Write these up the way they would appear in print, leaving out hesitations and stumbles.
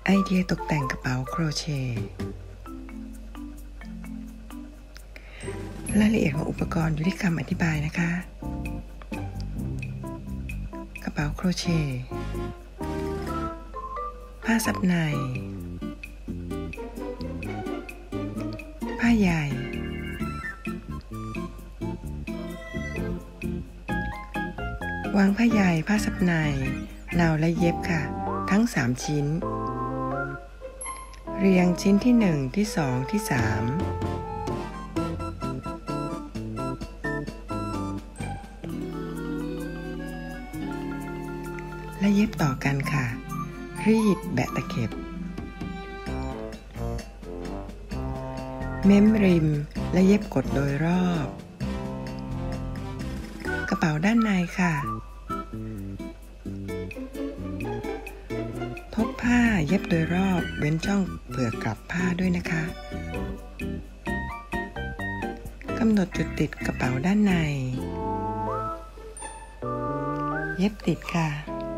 ไอเดียตกแต่งกระเป๋าโครเชต์รายละเอียดของอุปกรณ์อยู่ที่คำอธิบายนะคะกระเป๋าโครเชต์ผ้าซับในผ้าใหญ่วางผ้าใหญ่ผ้าซับในนาวและเย็บค่ะทั้ง3ชิ้นเรียงชิ้นที่1ที่2ที่3และเย็บต่อกันค่ะรีดแบะตะเข็บเม้มริมและเย็บกดโดยรอบกระเป๋าด้านในค่ะทบผ้าเย็บโดยรอบเว้นช่องเผื่อกลับผ้าด้วยนะคะกำหนดจุดติดกระเป๋าด้านในเย็บติดค่ะ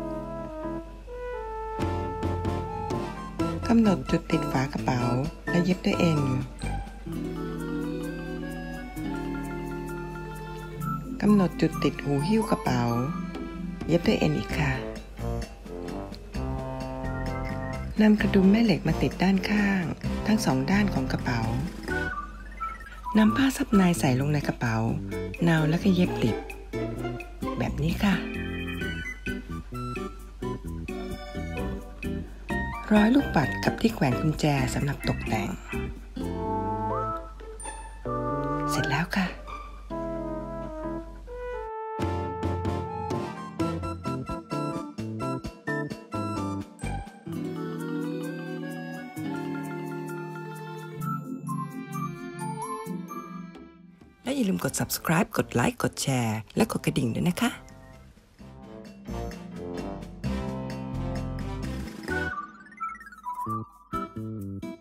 กำหนดจุดติดฝากระเป๋าและเย็บด้วยเอ็นกำหนดจุดติดหูหิ้วกระเป๋าเย็บด้วยเอ็นอีกค่ะนำกระดุมแม่เหล็กมาติดด้านข้างทั้ง2ด้านของกระเป๋านำผ้าซับในใส่ลงในกระเป๋านาวแล้วก็เย็บติดแบบนี้ค่ะร้อยลูกปัดกับที่แขวนกุญแจสำหรับตกแต่งเสร็จแล้วค่ะและอย่าลืมกด subscribe กดไลค์กดแชร์และกดกระดิ่งด้วยนะคะ